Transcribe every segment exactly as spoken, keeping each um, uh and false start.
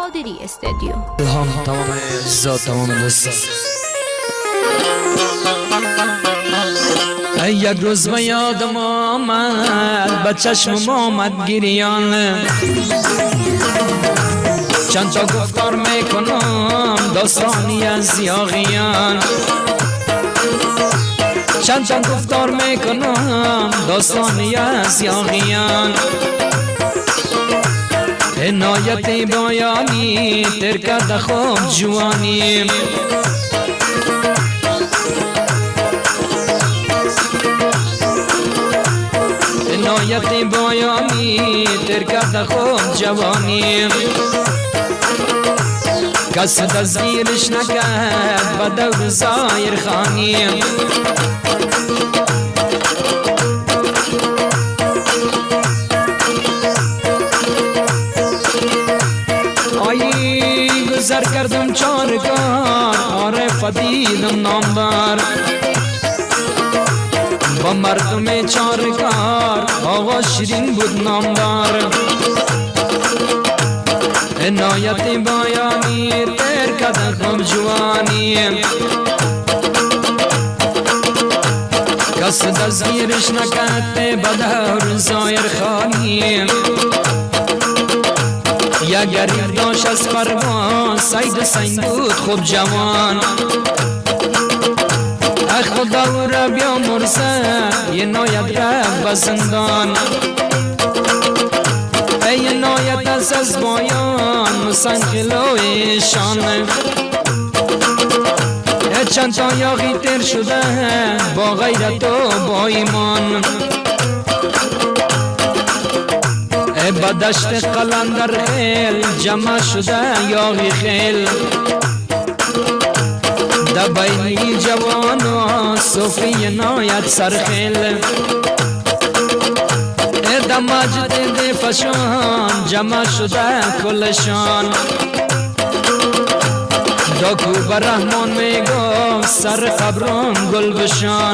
قادری استودیو. الهام تمام عزت تمام دوستان. یک روز به یادم آمد به چشم آمد گریان، چند تا گفتار میکنم داستانی از یاغیان، چند تا گفتار میکنم داستانی از یاغیان. عنایت بایانی تر کرده خوب جوانی، عنایت بایانی تر کرده خوب جوانی. کس دستگیرش نکرد به دور زایر خانی، آیی گذر کردم چارگار عارف دیدم نامدار، با مردم چارگار آقا شیرین بود نامدار. عنایت بایانی تر کرده خوب جوانی، کس دستگیرش نکرد به دور زایر خانی. یک گریب داشت از پروان سید سنگ بود خوب جوان، ای خدا او را بیا مرزه یه ناید رفت به زندان. ای نایت از از بایان سنگلویشان، چند تا یاغی تر شده با غیرت و با ایمان. با دشت قلندر خیل جمع شده یاغی خیل، در بینی جوان و صوفی نایت سرخیل. در مجد دفشان جمع شده کلشان، داکو بر رحمان میگو سر قبران گل بشان.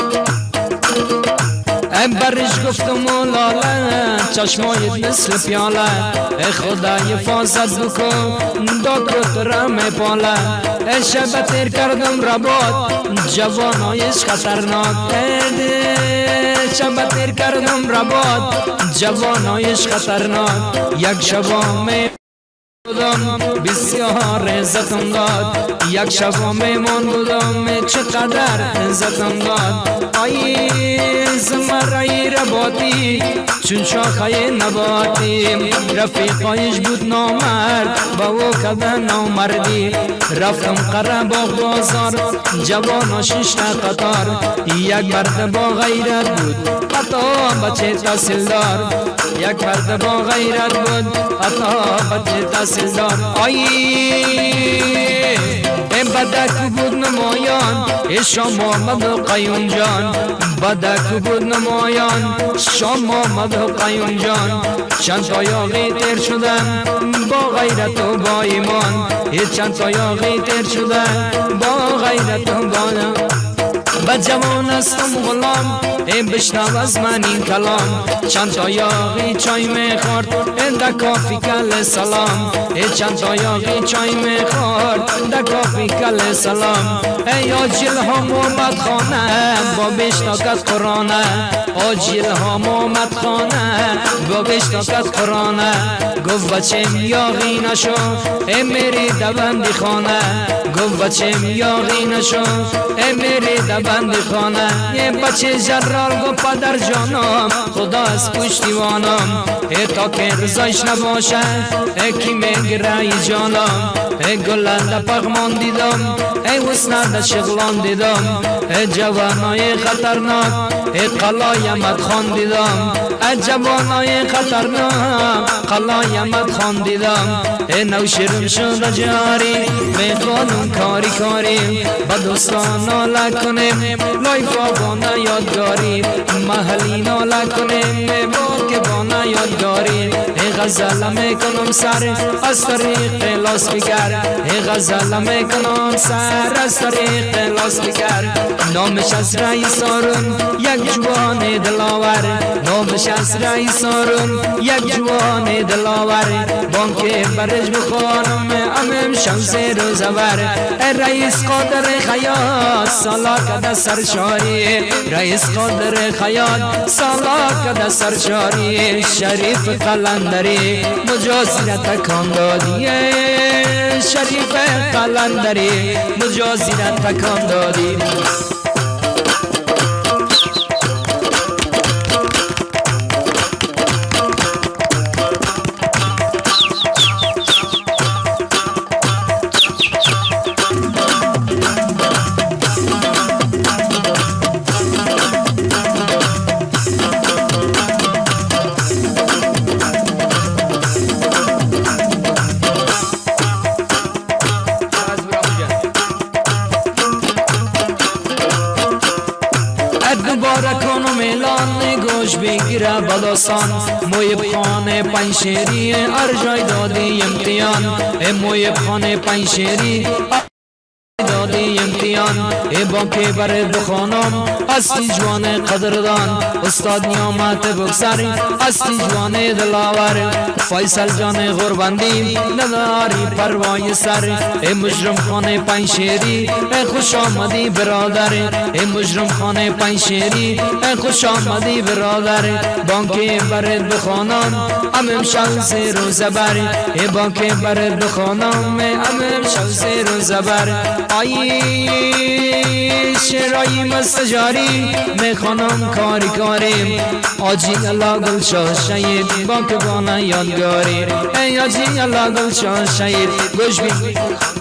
ای برش گفتم و لاله چشمایت مثل پیاله، ای خدا حفاظت بکن داکو ترم پاله. ای شب تیر کردم رباط جوانایش خطرناک، شب تیر کردم رباط جوانایش خطرناک. یک شبامه بودم بسیار عزتم داد، یک شبامه من بودم چقدر عزتم داد. آیی زمرای رباطی چون شاخه نباتی، رفیقایش بود نامرد با او کده نامردی. رفتم قره باغ بازار جوانا شش قطار، یک مرد با غیرت بود حتی بچه تحصیلدار، یک مرد با غیرت بود حتی بچه تحصیلدار. آیی بدک بود نمایان شام آمد و قیون جان، بدک بود نمایان شام آمد و قیون جان. چند تا یاغی تیر شدن با غیرت و با ایمان، چند تا یاغی تیر شدن با غیرت و با ایمان. با جوان استم غلام ای بشنو از من این کلام، چند تا یاغی چای میخورد در کافی کل سلام. ای چند تا یاغی چای میخورد در کافی کل سلام. ای آجیل ها محمد خانه با بشتاکت قرآنه، آجیل ها محمد خانه با بشتاکت قرآنه. گفت بچه یاغی نشو ای میری دبندی خانه، گفت بچه یاغی نشو ای میری دبندی خانه. یه بچه جرال گو پدر جانم خدا از پشتیوانم، ای تا که رضایش نباشه ای کی میگره ای جانم. ای گلند پغمان دیدم ای حسنند شغلان دیدم، ای جوانای خطرناک ای قلای احمد خان دیدم، ای جوانای خطرناک قلای احمد خان دیدم. ای نوشیرم شده جاری میخوانم کاری کاری، با دوستان ناله کنیم لایفا بانه یادگاری، محلی ناله کنیم با که بانه یادگاری. ای غزل میکنم سر از طریق لاس بگر ای غزل میکنم سر از طریق لاس بگر نامش از رئیس هارون یک جوان دلاور نامش از رئیس هارون یک جوان دلاور بانک برج بخوانم امم شمس روزور رئیس قادر خیاط سالا کده سرشاری رئیس قادر خیاط سالا کده سرشاری شریف قلندری مجازیت تکان دادی شریف قلندری مجازیت تکان دادی بگیره بلاسان مویب خانه پنشیری ارجای دادی امتیان مویب خانه پنشیری دادی امتیان ای بانکی برد بخانم استی جوان قدردان استاد نیامت بکسر استی جوان دلاور فیصل جان غربندی نداری پروای سر ای مجرم خانه پنشیری ای خوش آمدی برادر ای مجرم خانه پنشیری ای خوش آمدی برادر بانکی برد بخانم امم شمس روزبر ای بانکی برد بخانم امم شمس روزبر آی شرایی مستجاری میخوانم کاری کاریم آجی الله گل شاه شهید بانک بانه یادگاری ای آجی الله گل شاه شهید گوش بی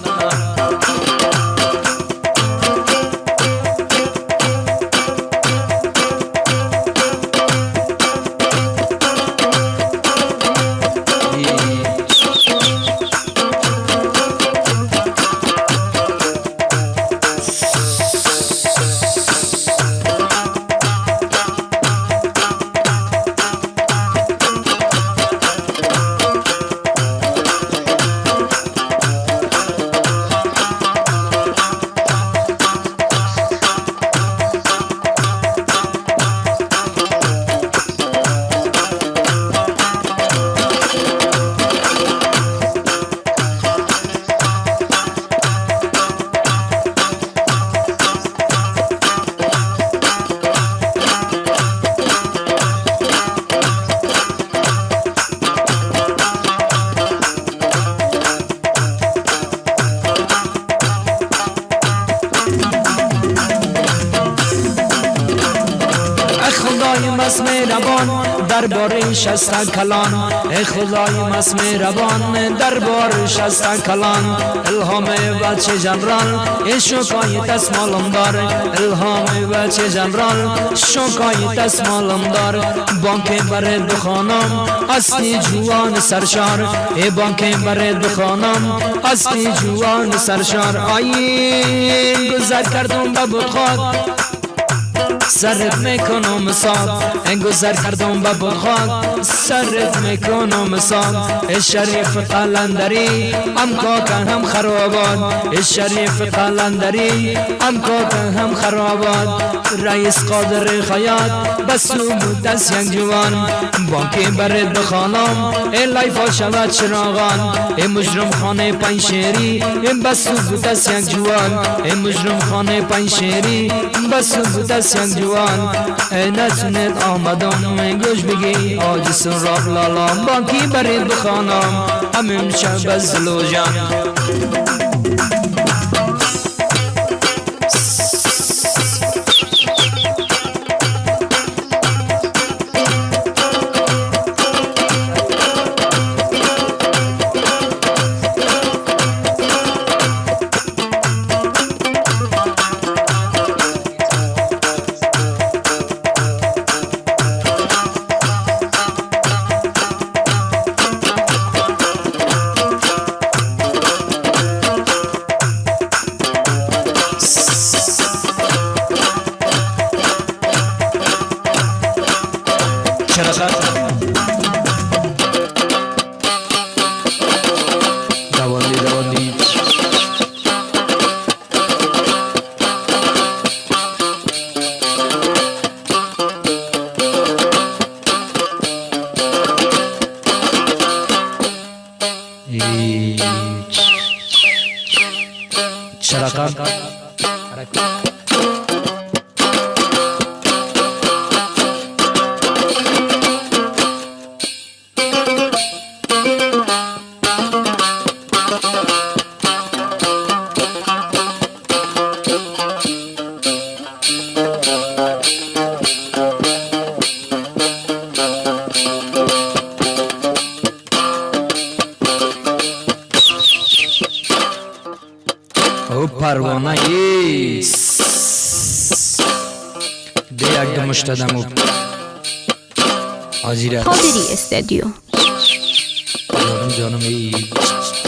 درباره شست کلان ای خدای مست مهربان درباره شست کلان الهام بچه جنرال ای شکای دستمالم دار الهام بچه جنرال شکای دستمالم دار بانک برد بخانم اصلی جوان سرشار ای بانک برد بخانم اصلی جوان سرشار آیین گذر کردم به بودخواد سرت میکنم ساب گذر کردم با بخواد سرت میکنم ساب شریف قلندری ام کاکن هم خراباد شریف قلندری ام کاکن هم خراباد رئیس قادر خیاط بسو دست یک جوان بانکی برد بخانم ای لایفا شود چراغان ای مجرم خانه پنشیری ای بسو دست یک جوان ای مجرم خانه پنشیری بسو دست یک جوان ای نتونید آمدم گوش بگی آجس راب لالام بانکی برید بخانم همین شب از زلوجان فقط او پروانه ایست دیگ دمشتدمو حاضر است قادری استودیو جانم جانم ای